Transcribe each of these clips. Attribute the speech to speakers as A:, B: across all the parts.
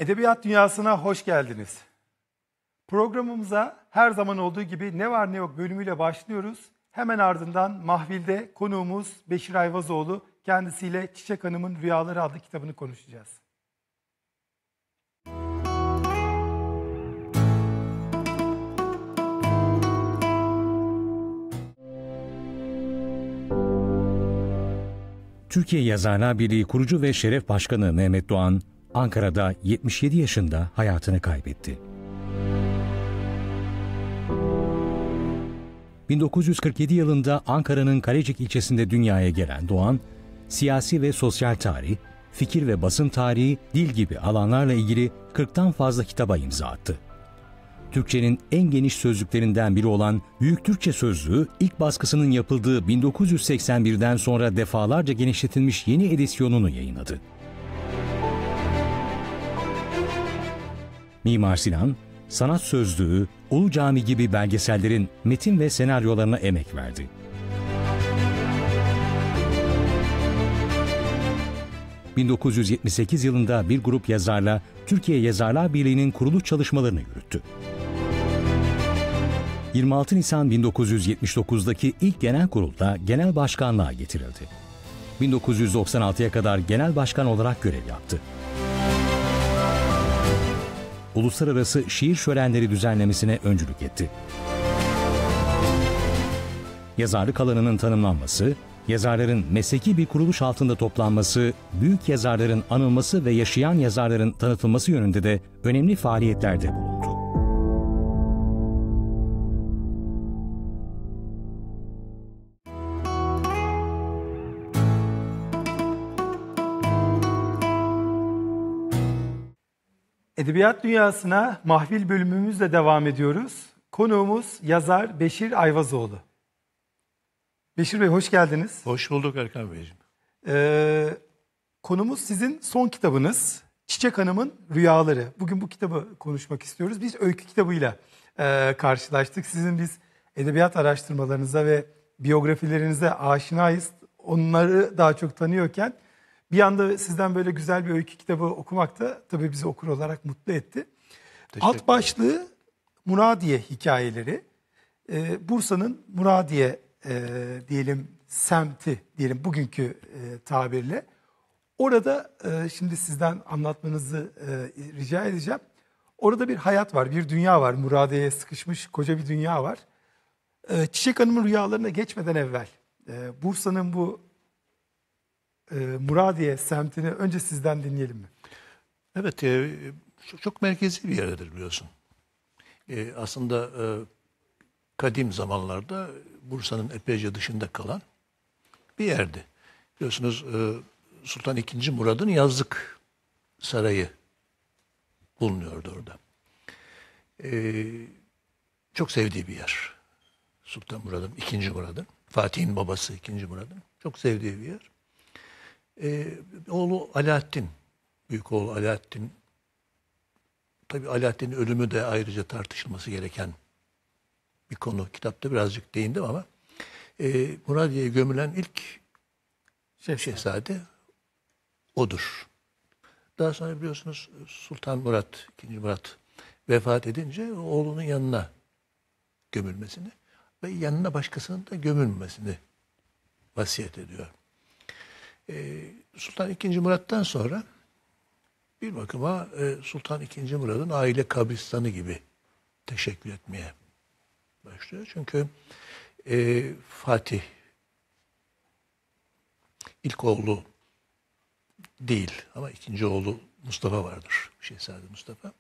A: Edebiyat dünyasına hoş geldiniz. Programımıza her zaman olduğu gibi Ne Var Ne Yok bölümüyle başlıyoruz. Hemen ardından Mahvil'de konuğumuz Beşir Ayvazoğlu, kendisiyle Çiçek Hanım'ın Rüyaları adlı kitabını konuşacağız.
B: Türkiye Yazarlar Birliği kurucu ve şeref başkanı Mehmet Doğan, Ankara'da 77 yaşında hayatını kaybetti. 1947 yılında Ankara'nın Kalecik ilçesinde dünyaya gelen Doğan, siyasi ve sosyal tarih, fikir ve basın tarihi, dil gibi alanlarla ilgili 40'tan fazla kitaba imza attı. Türkçenin en geniş sözlüklerinden biri olan Büyük Türkçe Sözlüğü, ilk baskısının yapıldığı 1981'den sonra defalarca genişletilmiş yeni edisyonunu yayınladı. Mimar Sinan, Sanat Sözlüğü, Ulu Cami gibi belgesellerin metin ve senaryolarına emek verdi. ...1978 yılında bir grup yazarla Türkiye Yazarlar Birliği'nin kuruluş çalışmalarını yürüttü. 26 Nisan 1979'daki ilk genel kurulda genel başkanlığa getirildi. 1996'ya kadar genel başkan olarak görev yaptı. Uluslararası şiir şölenleri düzenlemesine öncülük etti. Yazarlık alanının tanımlanması, yazarların mesleki bir kuruluş altında toplanması, büyük yazarların anılması ve yaşayan yazarların tanıtılması yönünde de önemli faaliyetlerde bulundu.
A: Edebiyat dünyasına Mahvil bölümümüzle devam ediyoruz. Konuğumuz yazar Beşir Ayvazoğlu. Beşir Bey hoş geldiniz.
C: Hoş bulduk Erkan Beyciğim.
A: Konumuz sizin son kitabınız Çiçek Hanım'ın Rüyaları. Bugün bu kitabı konuşmak istiyoruz. Biz öykü kitabıyla karşılaştık. Sizin biz edebiyat araştırmalarınıza ve biyografilerinize aşinayız. Onları daha çok tanıyorken bir anda sizden böyle güzel bir öykü kitabı okumak da tabii bizi okur olarak mutlu etti. Alt başlığı Muradiye hikayeleri. Bursa'nın Muradiye diyelim semti diyelim bugünkü tabirle. Orada şimdi sizden anlatmanızı rica edeceğim. Orada bir hayat var, bir dünya var. Muradiye'ye sıkışmış koca bir dünya var. Çiçek Hanım'ın rüyalarına geçmeden evvel Bursa'nın bu Muradiye semtini önce sizden dinleyelim mi?
C: Evet, çok merkezi bir yerdedir biliyorsun. Aslında kadim zamanlarda Bursa'nın epeyce dışında kalan bir yerdi. Biliyorsunuz Sultan II. Murad'ın yazlık sarayı bulunuyordu orada. Çok sevdiği bir yer. Sultan Murad'ın, II. Murad'ın, Fatih'in babası II. Murad'ın çok sevdiği bir yer. Oğlu Alaaddin, büyük oğlu Alaaddin, tabii Alaaddin'in ölümü de ayrıca tartışılması gereken bir konu. Kitapta birazcık değindim ama Muradiye'ye gömülen ilk şehzade odur. Daha sonra biliyorsunuz Sultan Murat, II. Murat vefat edince oğlunun yanına gömülmesini ve yanına başkasının da gömülmesini vasiyet ediyor. Sultan II. Murat'tan sonra bir bakıma Sultan II. Murad'ın aile kabristanı gibi teşekkür etmeye başlıyor. Çünkü Fatih ilk oğlu değil ama ikinci oğlu Mustafa vardır. Şehzade Mustafa.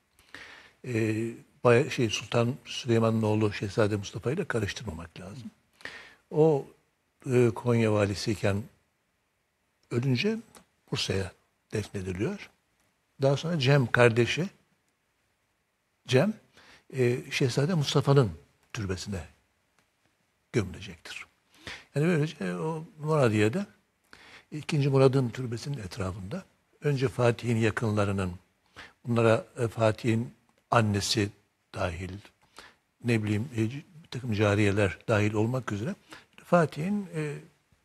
C: Sultan Süleyman'ın oğlu Şehzade Mustafa ile karıştırmamak lazım. O Konya valisiyken ölünce Bursa'ya defnediliyor. Daha sonra Cem kardeşi Cem Şehzade Mustafa'nın türbesine gömülecektir. Yani böylece o Muradiye'de II. Murad'ın türbesinin etrafında önce Fatih'in yakınlarının, bunlara Fatih'in annesi dahil, ne bileyim bir takım cariyeler dahil olmak üzere Fatih'in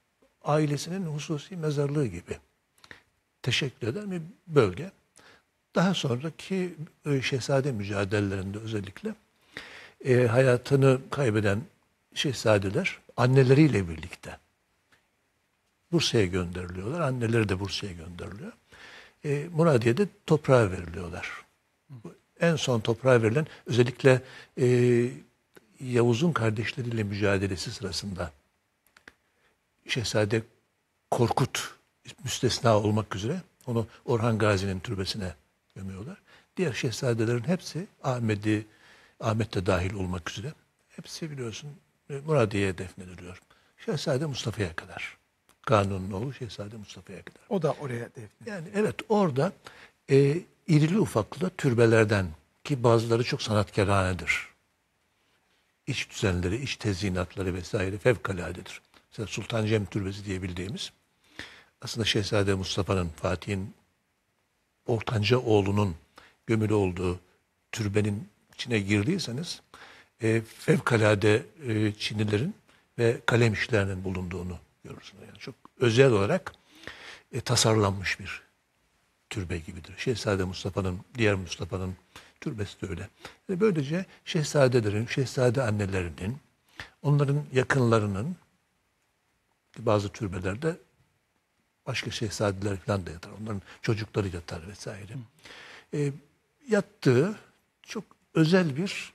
C: ailesinin hususi mezarlığı gibi teşekkür eden bir bölge. daha sonraki şehzade mücadelelerinde özellikle hayatını kaybeden şehzadeler anneleriyle birlikte Bursa'ya gönderiliyorlar. Anneleri de Bursa'ya gönderiliyor. Muradiye'de toprağa veriliyorlar. En son toprağa verilen özellikle Yavuz'un kardeşleriyle mücadelesi sırasında Şehzade Korkut müstesna olmak üzere onu Orhan Gazi'nin türbesine gömüyorlar. Diğer şehzadelerin hepsi Ahmet de dahil olmak üzere hepsi biliyorsun Muradiye'ye defnediliyor. Şehzade Mustafa'ya kadar. Kanun'un oğlu Şehzade Mustafa'ya kadar.
A: O da oraya defnedildi.
C: Yani evet orada irili ufaklı türbelerden ki bazıları çok sanatkarhanedir. İç düzenleri, iç tezyinatları vesaire fevkaladedir. Mesela Sultan Cem Türbesi diye bildiğimiz aslında Şehzade Mustafa'nın, Fatih'in ortanca oğlunun gömülü olduğu türbenin içine girdiyseniz fevkalade çinilerin ve kalem işlerinin bulunduğunu görürsünüz. Yani çok özel olarak tasarlanmış bir türbe gibidir. Şehzade Mustafa'nın, diğer Mustafa'nın türbesi de öyle. Böylece şehzadelerin, şehzade annelerinin, onların yakınlarının bazı türbelerde başka şehzadeler falan da yatar. Onların çocukları yatar vesaire. Yattığı çok özel bir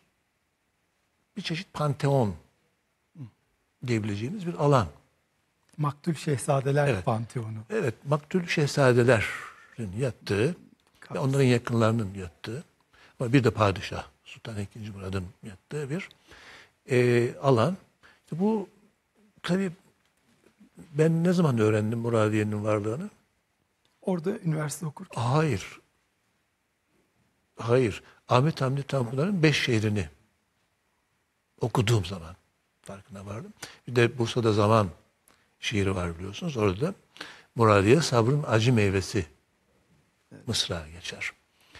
C: çeşit panteon diyebileceğimiz bir alan.
A: Maktul Şehzadeler
C: Evet.
A: Panteonu.
C: Evet, maktul şehzadelerin yattığı ve onların yakınlarının yattığı ama bir de Padişah Sultan II. Murad'ın yattığı bir alan. İşte bu tabii ben ne zaman öğrendim Muradiye'nin varlığını?
A: Orada üniversite okurken.
C: Hayır. Hayır. Ahmet Hamdi Tanpınar'ın 5 şehrini okuduğum zaman farkına vardım. Bir de Bursa'da Zaman şiiri var biliyorsunuz. Orada da Muradiye sabrın acı meyvesi mısra geçer.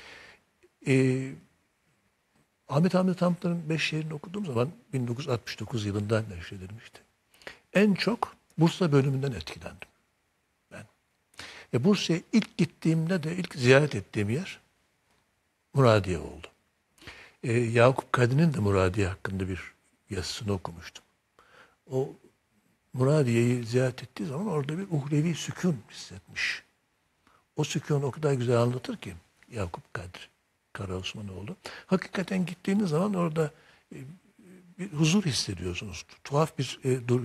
C: Ahmet Hamdi Tanpınar'ın 5 şiirini okuduğum zaman 1969 yılında neşredilmişti. En çok Bursa bölümünden etkilendim ben. Bursa'ya ilk gittiğimde de ilk ziyaret ettiğim yer Muradiye oldu. Yakup Kadri'nin de Muradiye hakkında bir yazısını okumuştum. O Muradiye'yi ziyaret ettiği zaman orada bir uhrevi sükun hissetmiş. O sükun o kadar güzel anlatır ki Yakup Kadri Karaosmanoğlu. Hakikaten gittiğiniz zaman orada bir huzur hissediyorsunuz. Tuhaf bir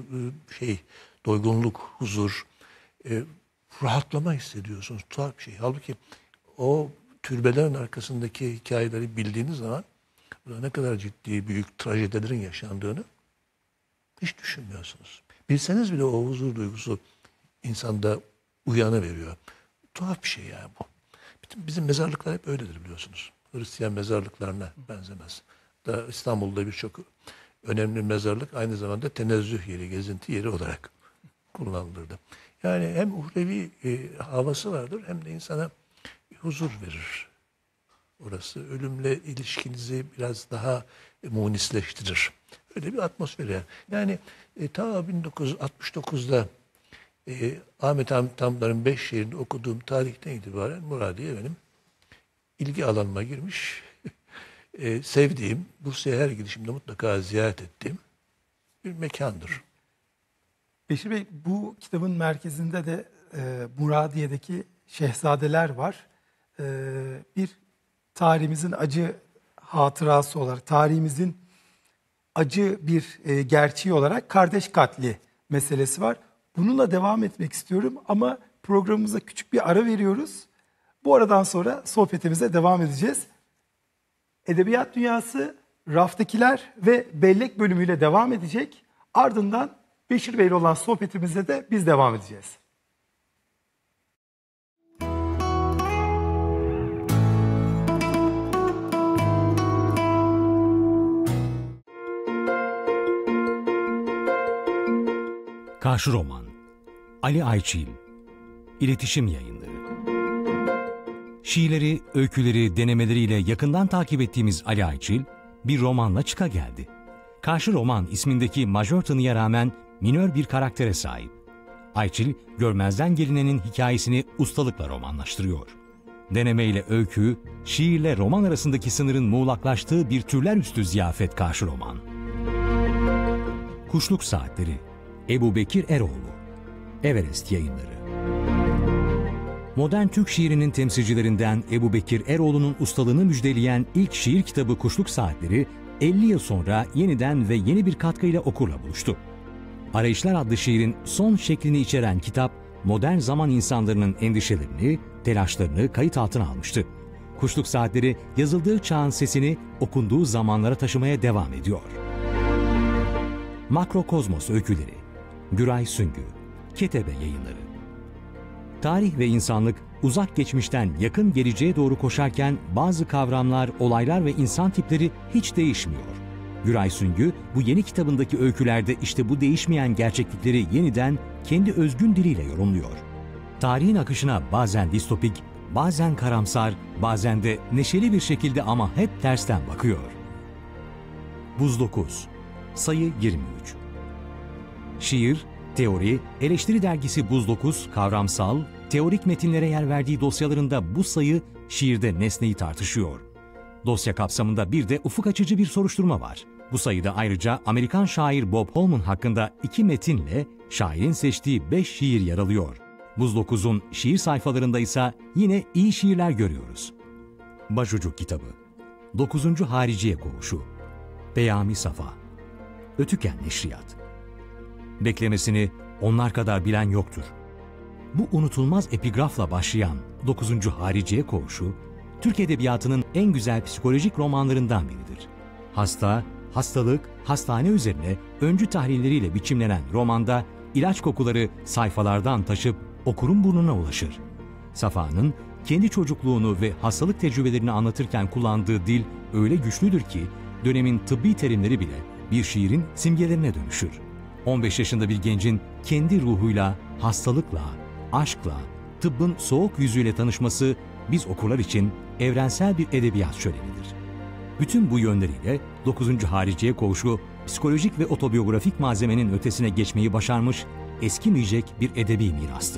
C: doygunluk, huzur, rahatlama hissediyorsunuz. Tuhaf bir şey. Halbuki o türbelerin arkasındaki hikayeleri bildiğiniz zaman burada ne kadar ciddi, büyük trajedilerin yaşandığını hiç düşünmüyorsunuz. Bilseniz bile o huzur duygusu insanda uyanıveriyor. Tuhaf bir şey yani bu. Bizim mezarlıklar hep öyledir biliyorsunuz. Hristiyan mezarlıklarına benzemez. Da İstanbul'da birçok önemli mezarlık aynı zamanda tenezzüh yeri, gezinti yeri olarak kullanılırdı. Yani hem uhrevi havası vardır hem de insana huzur verir. Orası ölümle ilişkinizi biraz daha munisleştirir. Öyle bir atmosfer yani. Yani ta 1969'da Ahmet Hamdi Tanpınar'ın 5 şiirini okuduğum tarihten itibaren Muradiye benim ilgi alanıma girmiş. Sevdiğim, Bursa'ya her gidişimde mutlaka ziyaret ettiğim bir mekandır.
A: Beşir Bey, bu kitabın merkezinde de Muradiye'deki şehzadeler var. Bir tarihimizin acı hatırası olarak, tarihimizin acı bir gerçeği olarak kardeş katli meselesi var. Bununla devam etmek istiyorum ama programımıza küçük bir ara veriyoruz. Bu aradan sonra sohbetimize devam edeceğiz. Edebiyat Dünyası, Raftakiler ve Bellek bölümüyle devam edecek. Ardından Beşir Bey'le olan sohbetimize de biz devam edeceğiz.
B: Karşı Roman Ali Ayçiçek İletişim Yayınları. Şiirleri, öyküleri, denemeleriyle yakından takip ettiğimiz Ali Ayçiçek bir romanla çıka geldi. Karşı Roman ismindeki majör tınıya rağmen minör bir karaktere sahip. Ayçiçek, görmezden gelinenin hikayesini ustalıkla romanlaştırıyor. Denemeyle öykü, şiirle roman arasındaki sınırın muğlaklaştığı bir türler üstü ziyafet karşı roman. Kuşluk Saatleri, Ebubekir Eroğlu, Everest Yayınları. Modern Türk şiirinin temsilcilerinden Ebubekir Eroğlu'nun ustalığını müjdeleyen ilk şiir kitabı Kuşluk Saatleri, 50 yıl sonra yeniden ve yeni bir katkıyla okurla buluştu. Arayışlar adlı şiirin son şeklini içeren kitap, modern zaman insanlarının endişelerini, telaşlarını kayıt altına almıştı. Kuşluk Saatleri, yazıldığı çağın sesini okunduğu zamanlara taşımaya devam ediyor. Makrokozmos Öyküleri, Güray Süngü, Ketebe Yayınları. Tarih ve insanlık uzak geçmişten yakın geleceğe doğru koşarken bazı kavramlar, olaylar ve insan tipleri hiç değişmiyor. Güray Süngü bu yeni kitabındaki öykülerde işte bu değişmeyen gerçeklikleri yeniden kendi özgün diliyle yorumluyor. Tarihin akışına bazen distopik, bazen karamsar, bazen de neşeli bir şekilde ama hep tersten bakıyor. Buz 9, sayı 23. Şiir, teori, eleştiri dergisi Buz 9, kavramsal, teorik metinlere yer verdiği dosyalarında bu sayı şiirde nesneyi tartışıyor. Dosya kapsamında bir de ufuk açıcı bir soruşturma var. Bu sayıda ayrıca Amerikan şair Bob Holman hakkında 2 metinle şairin seçtiği 5 şiir yer alıyor. Buz 9'un şiir sayfalarında ise yine iyi şiirler görüyoruz. Başucu Kitabı, 9. Hariciye Koğuşu, Peyami Safa, Ötüken Neşriyat. Beklemesini onlar kadar bilen yoktur. Bu unutulmaz epigrafla başlayan 9. Hariciye Koğuşu, Türk Edebiyatı'nın en güzel psikolojik romanlarından biridir. Hasta, hastalık, hastane üzerine öncü tahlilleriyle biçimlenen romanda ilaç kokuları sayfalardan taşıp okurun burnuna ulaşır. Safa'nın kendi çocukluğunu ve hastalık tecrübelerini anlatırken kullandığı dil öyle güçlüdür ki dönemin tıbbi terimleri bile bir şiirin simgelerine dönüşür. 15 yaşında bir gencin kendi ruhuyla, hastalıkla, aşkla, tıbbın soğuk yüzüyle tanışması biz okurlar için evrensel bir edebiyat şölenidir. Bütün bu yönleriyle 9. Hariciye Koğuşu, psikolojik ve otobiyografik malzemenin ötesine geçmeyi başarmış, eskimeyecek bir edebi mirastır.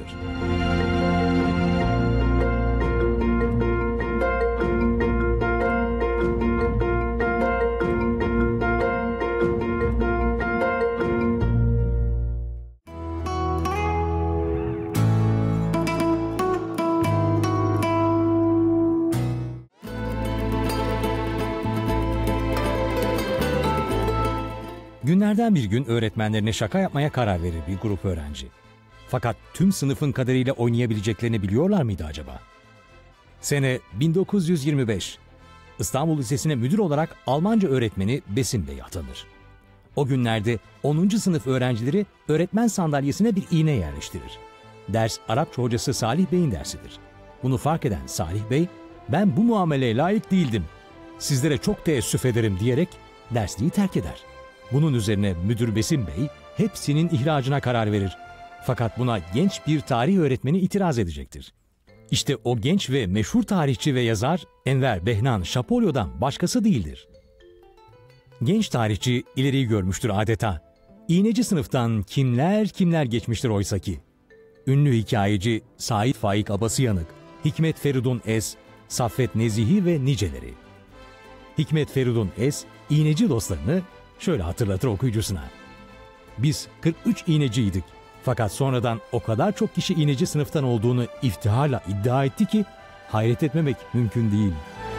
B: Günlerden bir gün öğretmenlerine şaka yapmaya karar verir bir grup öğrenci. Fakat tüm sınıfın kaderiyle oynayabileceklerini biliyorlar mıydı acaba? Sene 1925. İstanbul Lisesi'ne müdür olarak Almanca öğretmeni Besim Bey atanır. O günlerde 10. sınıf öğrencileri öğretmen sandalyesine bir iğne yerleştirir. Ders Arapça hocası Salih Bey'in dersidir. Bunu fark eden Salih Bey, "Ben bu muameleye layık değildim. Sizlere çok teessüf ederim." diyerek dersliği terk eder. Bunun üzerine müdür Besim Bey hepsinin ihracına karar verir. Fakat buna genç bir tarih öğretmeni itiraz edecektir. İşte o genç ve meşhur tarihçi ve yazar Enver Behnan Şapolyo'dan başkası değildir. Genç tarihçi ileriyi görmüştür adeta. İğneci sınıftan kimler geçmiştir oysaki. Ünlü hikayeci Said Faik Abasıyanık, Hikmet Feridun Es, Saffet Nezihi ve niceleri. Hikmet Feridun Es, iğneci dostlarını şöyle hatırlatır okuyucusuna. "Biz 43 iğneciydik. Fakat sonradan o kadar çok kişi iğneci sınıftan olduğunu iftiharla iddia etti ki hayret etmemek mümkün değil."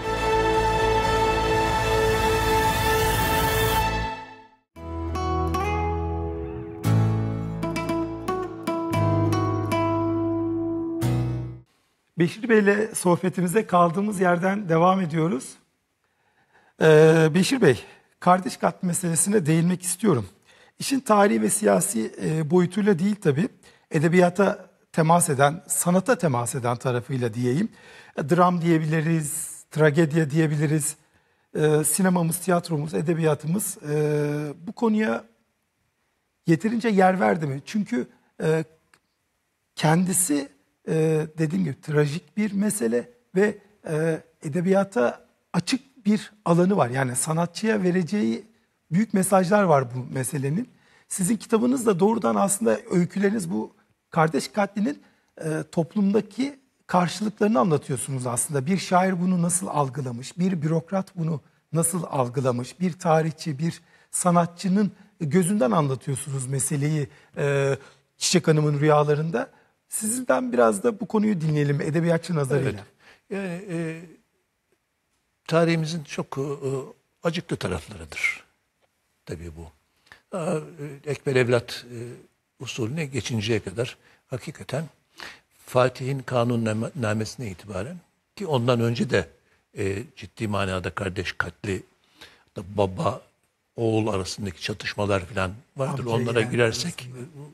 A: Beşir Bey'le sohbetimize kaldığımız yerden devam ediyoruz. Beşir Bey, kardeş katli meselesine değinmek istiyorum. İşin tarihi ve siyasi boyutuyla değil tabii, edebiyata temas eden, sanata temas eden tarafıyla diyeyim. Dram diyebiliriz, tragedya diyebiliriz. Sinemamız, tiyatromuz, edebiyatımız bu konuya yeterince yer verdi mi? Çünkü kendisi dediğim gibi trajik bir mesele ve edebiyata açık bir alanı var. Yani sanatçıya vereceği büyük mesajlar var bu meselenin. Sizin kitabınız da doğrudan aslında öyküleriniz bu kardeş katlinin toplumdaki karşılıklarını anlatıyorsunuz aslında. Bir şair bunu nasıl algılamış, bir bürokrat bunu nasıl algılamış, bir tarihçi, bir sanatçının gözünden anlatıyorsunuz meseleyi Çiçek Hanım'ın rüyalarında. Sizden biraz da bu konuyu dinleyelim edebiyatçı nazarıyla.
C: Evet. Yani tarihimizin çok acıklı taraflarıdır. Tabii bu. Ekber evlat usulüne geçinceye kadar hakikaten Fatih'in kanunnamesine itibaren, ki ondan önce de ciddi manada kardeş katli, baba oğul arasındaki çatışmalar falan vardır.
A: Amca
C: Onlara
A: yeğen
C: girersek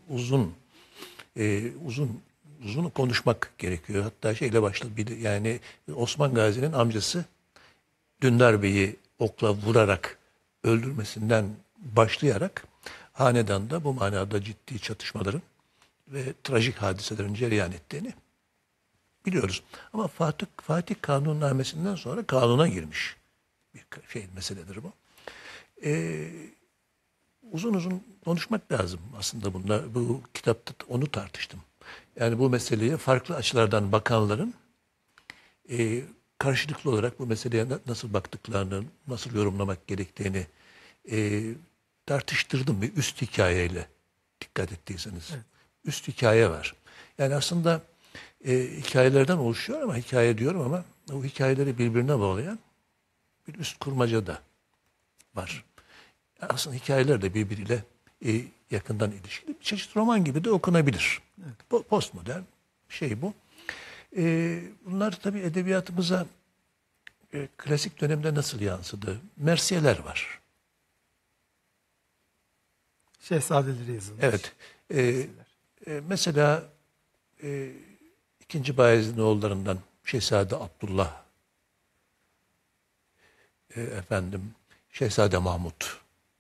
C: uzun konuşmak gerekiyor. Hatta şeyle başladı. Yani Osman Gazi'nin amcası Dündar Bey'i okla vurarak öldürmesinden başlayarak hanedanda bu manada ciddi çatışmaların ve trajik hadiselerin cereyan ettiğini biliyoruz. Ama Fatih kanunnamesinden sonra kanuna girmiş bir meseledir bu. Uzun konuşmak lazım aslında bunda. Bu kitapta onu tartıştım. Yani bu meseleye farklı açılardan bakanların karşılıklı olarak bu meseleye nasıl baktıklarını, nasıl yorumlamak gerektiğini tartıştırdım bir üst hikayeyle, dikkat ettiyseniz. Evet. Üst hikaye var. Yani aslında hikayelerden oluşuyor ama hikaye diyorum ama o hikayeleri birbirine bağlayan bir üst kurmaca da var. Aslında hikayeler de birbiriyle yakından ilişkili. Bir çeşit roman gibi de okunabilir. Evet. Postmodern şey bu. Bunlar tabii edebiyatımıza klasik dönemde nasıl yansıdı? Mersiyeler var.
A: Şehzadeleri yazılmış.
C: Evet. Mesela 2. Bayezid'in oğullarından Şehzade Abdullah, Şehzade Mahmut.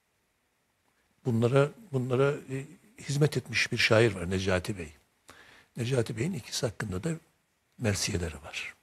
C: Bunlara hizmet etmiş bir şair var, Necati Bey. Necati Bey'in ikisi hakkında da mersiyeleri var.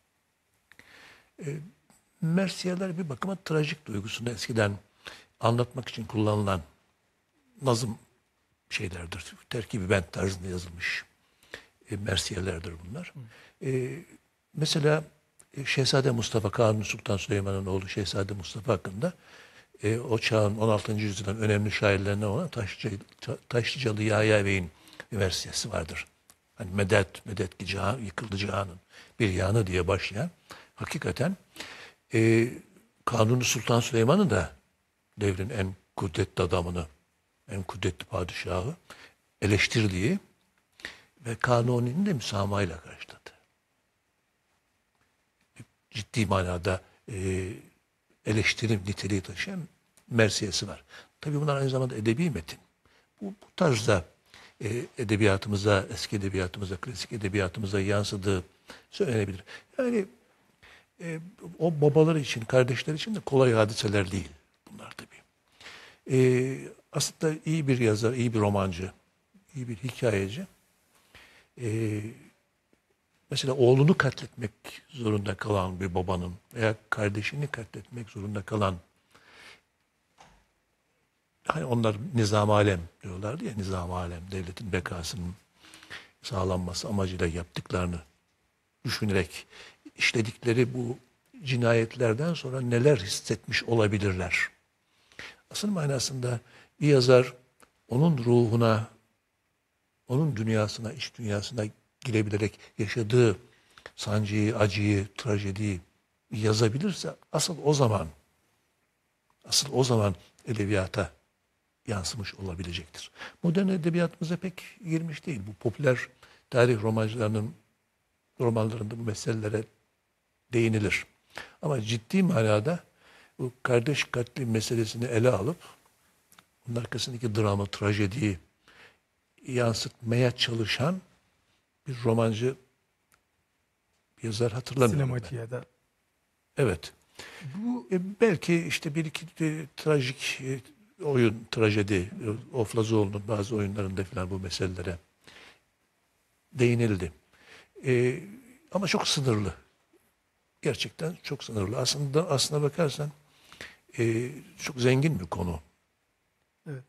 C: Mersiyeler bir bakıma trajik duygusunu eskiden anlatmak için kullanılan nazım şeylerdir. Terkibi bent tarzında yazılmış mersiyelerdir bunlar. Mesela Şehzade Mustafa, Kanuni Sultan Süleyman'ın oğlu Şehzade Mustafa hakkında o çağın 16. yüzyılın önemli şairlerinden olan Taşlıcalı Yahya Bey'in bir mersiyesi vardır. Hani medet ki cihan, yıkıldı cihanın bir yanı diye başlayan, hakikaten Kanuni Sultan Süleyman'ın da devrin en kudretli adamını, en kudretli padişahı eleştirdiği ve Kanuni'nin de müsamahayla karşıladı. Ciddi manada eleştiri niteliği taşıyan mersiyesi var. Tabii bunlar aynı zamanda edebi metin. Bu tarzda edebiyatımıza, eski edebiyatımıza, klasik edebiyatımıza yansıdığı söylenebilir. Yani o babalar için, kardeşler için de kolay hadiseler değil bunlar tabii. Aslında iyi bir yazar, iyi bir romancı, iyi bir hikayeci mesela oğlunu katletmek zorunda kalan bir babanın veya kardeşini katletmek zorunda kalan, hani onlar nizam-ı alem diyorlardı ya, nizam-ı alem, devletin bekasının sağlanması amacıyla yaptıklarını düşünerek işledikleri bu cinayetlerden sonra neler hissetmiş olabilirler? Asıl manasında bir yazar onun ruhuna, onun dünyasına, iç dünyasına girebilerek yaşadığı sancıyı, acıyı, trajediyi yazabilirse asıl o zaman edebiyata yansımış olabilecektir. Modern edebiyatımıza pek girmiş değil. Bu popüler tarih romanlarında bu meselelere değinilir. Ama ciddi manada bu kardeş katli meselesini ele alıp bunun arkasındaki drama, trajediyi yansıtmaya çalışan bir romancı, bir yazar hatırlamıyorum.
A: Sinematiğe de.
C: Evet. Bu belki işte bir iki trajik oyun, trajedi, Oflazoğlu'nun bazı oyunlarında falan bu meselelere değinildi. Ama çok sınırlı. Gerçekten çok sınırlı. Aslına bakarsan çok zengin bir konu.
A: Evet.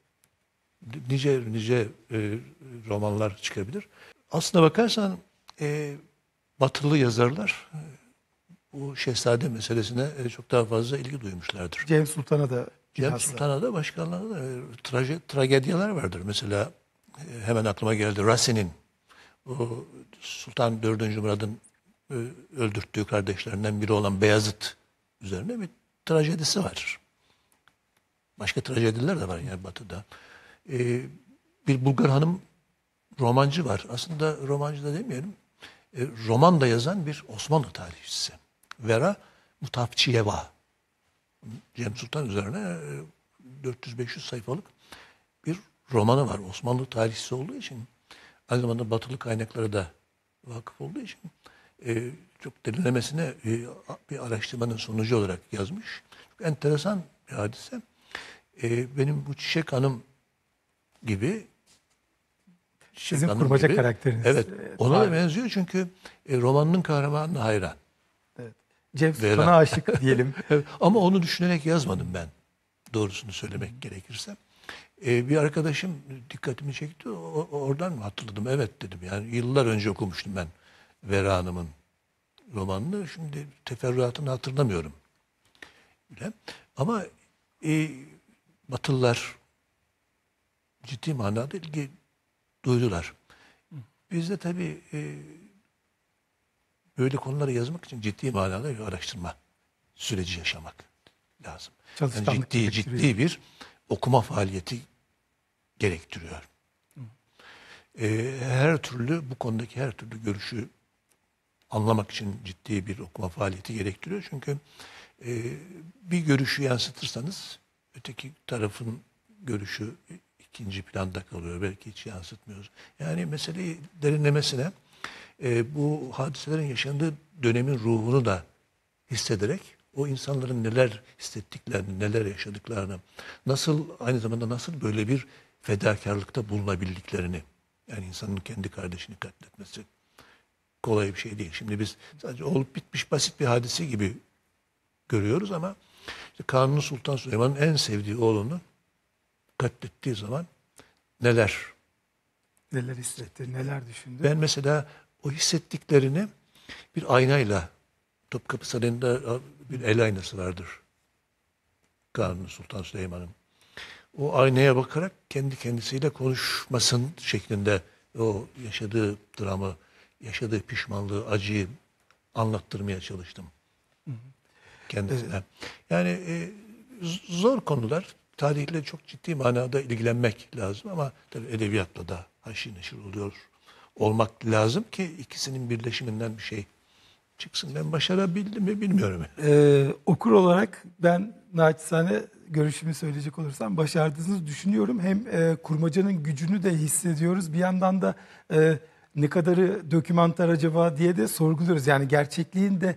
C: Nice romanlar çıkabilir. Aslına bakarsan Batılı yazarlar bu şehzade meselesine çok daha fazla ilgi duymuşlardır.
A: Cem Sultan'a da
C: Cem
A: bilhassa.
C: Sultan'a da başkalarına da tragedyalar vardır. Mesela hemen aklıma geldi Racine'in o Sultan 4. Murad'ın öldürttüğü kardeşlerinden biri olan Beyazıt üzerine bir trajedisi var. Başka trajediler de var yani Batı'da. Bir Bulgar hanım romancı var. Aslında romancı da demeyelim. Roman da yazan bir Osmanlı tarihçisi. Vera Mutafçiyeva. Cem Sultan üzerine 400-500 sayfalık bir romanı var. Osmanlı tarihçisi olduğu için aynı zamanda batılı kaynaklara da vakıf olduğu için çok derinlemesine bir araştırmanın sonucu olarak yazmış. Çok enteresan bir hadise. Benim bu Çiçek Hanım gibi
A: Sizin kurmaca karakteriniz.
C: Evet. Ona da benziyor çünkü romanının kahramanına hayran.
A: Evet. Cem Sultan'a aşık diyelim.
C: Evet. Ama onu düşünerek yazmadım ben. Doğrusunu söylemek gerekirse. Bir arkadaşım dikkatimi çekti. Oradan mı hatırladım? Evet dedim. Yani yıllar önce okumuştum ben Vera Hanım'ın romanını. Şimdi teferruatını hatırlamıyorum. Bile. Ama Batılılar ciddi manada ilgi duydular. Biz de tabii böyle konuları yazmak için ciddi manada bir araştırma süreci yaşamak lazım. Yani ciddi bir okuma faaliyeti gerektiriyor. Her türlü bu konudaki her türlü görüşü anlamak için ciddi bir okuma faaliyeti gerektiriyor. Çünkü bir görüşü yansıtırsanız öteki tarafın görüşü ikinci planda kalıyor. Belki hiç yansıtmıyoruz. Yani meseleyi derinlemesine bu hadiselerin yaşandığı dönemin ruhunu da hissederek o insanların neler hissettiklerini, neler yaşadıklarını, nasıl aynı zamanda nasıl böyle bir fedakarlıkta bulunabildiklerini, yani insanın kendi kardeşini katletmesi kolay bir şey değil. Şimdi biz sadece olup bitmiş basit bir hadise gibi görüyoruz ama işte Kanuni Sultan Süleyman'ın en sevdiği oğlunu katlettiği zaman neler
A: hissetti, neler düşündü?
C: Ben mesela o hissettiklerini bir aynayla, Topkapı Sarayı'nda bir el aynası vardır Kanuni Sultan Süleyman'ın. O aynaya bakarak kendi kendisiyle konuşmasın şeklinde o yaşadığı dramı, yaşadığı pişmanlığı, acıyı anlattırmaya çalıştım kendisine. Evet. Yani zor konular. Tarihle çok ciddi manada ilgilenmek lazım ama tabii edebiyatla da haşir neşir olmak lazım ki ikisinin birleşiminden bir şey çıksın. Ben başarabildim mi bilmiyorum.
A: Okur olarak ben naçizane görüşümü söyleyecek olursam başardığınızı düşünüyorum. Hem kurmacanın gücünü de hissediyoruz. Bir yandan da ne kadarı dokümanter acaba diye de sorguluyoruz. Yani gerçekliğin de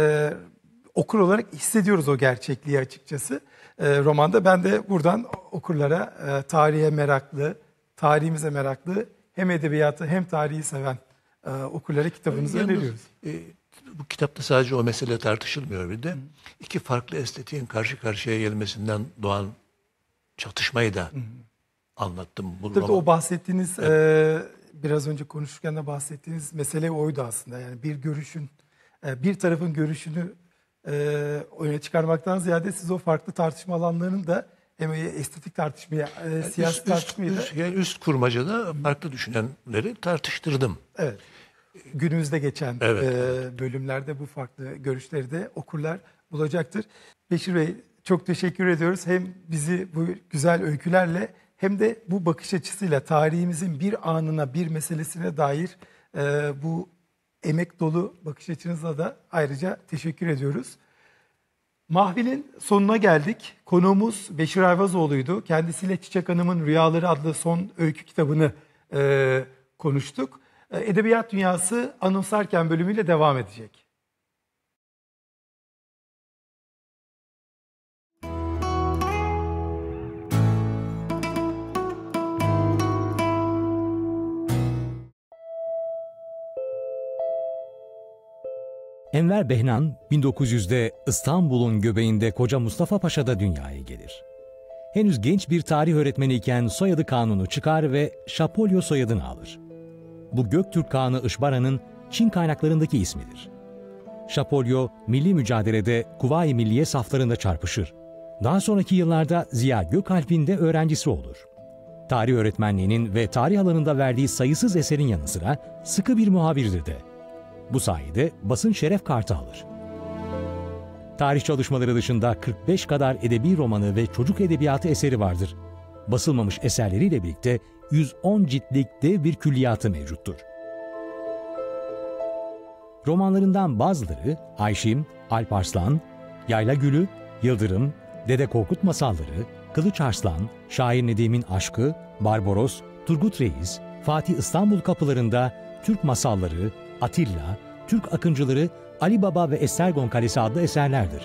A: okur olarak hissediyoruz o gerçekliği açıkçası. Romanda ben de buradan okurlara tarihe meraklı, tarihimize meraklı hem edebiyatı hem tarihi seven okurlara kitabınızı öneriyoruz.
C: Bu kitapta sadece o mesele tartışılmıyor bir de. İki farklı estetiğin karşı karşıya gelmesinden doğan çatışmayı da anlattım.
A: Tabii o bahsettiğiniz, biraz önce konuşurken de bahsettiğiniz mesele oydu aslında. Yani bir tarafın görüşünü öne çıkarmaktan ziyade siz o farklı tartışma alanlarının da hem estetik tartışmaya, siyasi tartışmayı da...
C: Yani üst kurmacada farklı düşünenleri tartıştırdım.
A: Evet. Günümüzde geçen bölümlerde bu farklı görüşleri de okurlar bulacaktır. Beşir Bey çok teşekkür ediyoruz. Hem bizi bu güzel öykülerle hem de bu bakış açısıyla tarihimizin bir anına, bir meselesine dair bu emek dolu bakış açınızla da ayrıca teşekkür ediyoruz. Mahfilin sonuna geldik. Konuğumuz Beşir Ayvazoğlu'ydu. Kendisiyle Çiçek Hanım'ın Rüyaları adlı son öykü kitabını konuştuk. Edebiyat Dünyası Anımsarken bölümüyle devam edecek.
B: Enver Behnan 1900'de İstanbul'un göbeğinde Koca Mustafa Paşa'da dünyaya gelir. Henüz genç bir tarih öğretmeni iken soyadı kanunu çıkar ve Şapolyo soyadını alır. Bu Göktürk Kağanı Işbara'nın Çin kaynaklarındaki ismidir. Şapolyo, milli mücadelede Kuvayi Milliye saflarında çarpışır. Daha sonraki yıllarda Ziya Gökalp'in de öğrencisi olur. Tarih öğretmenliğinin ve tarih alanında verdiği sayısız eserin yanı sıra sıkı bir muhabirdir de. Bu sayede basın şeref kartı alır. Tarih çalışmaları dışında 45 kadar edebi romanı ve çocuk edebiyatı eseri vardır. Basılmamış eserleriyle birlikte 110 ciltlik dev bir külliyatı mevcuttur. Romanlarından bazıları Ayşim, Alp Arslan, Yayla Gülü, Yıldırım, Dede Korkut masalları, Kılıç Arslan, Şair Nedim'in Aşkı, Barbaros, Turgut Reis, Fatih İstanbul Kapılarında, Türk Masalları, Atilla, Türk Akıncıları, Ali Baba ve Estergon Kalesi adlı eserlerdir.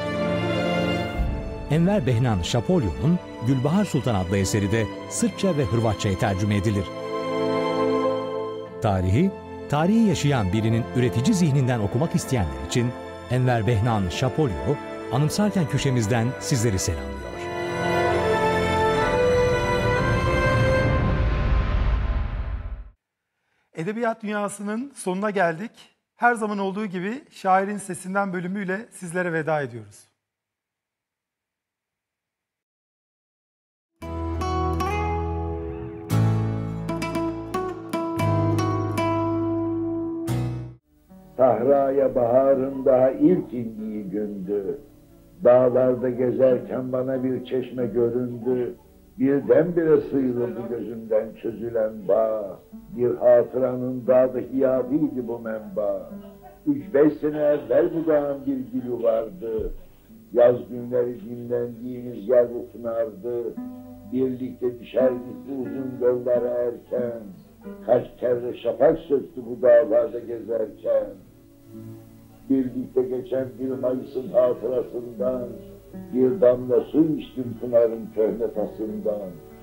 B: Enver Behnan Şapolyo'nun Gülbahar Sultan adlı eseri de Sırpça ve Hırvatça'ya tercüme edilir. Tarihi yaşayan birinin üretici zihninden okumak isteyenler için Enver Behnan Şapolyo, anımsarken köşemizden sizleri selamlıyor.
A: Edebiyat dünyasının sonuna geldik. Her zaman olduğu gibi Şairin Sesinden bölümüyle sizlere veda ediyoruz.
D: Sahraya baharın daha ilk indiği gündü. Dağlarda gezerken bana bir çeşme göründü. Birdenbire sıyrıldı gözümden çözülen bağ. Bir hatıranın dağda hiyabıydı bu menba. 3-5 sene evvel bu dağın bir gülü vardı. Yaz günleri dinlendiğimiz yer bu pınardı. Birlikte düşerdik bu uzun yollara erken. Kaç kere şafak söktü bu dağlarda gezerken. Birlikte geçen bir Mayıs'ın hatırasından bir damla su içtim pınarın köhne tasından.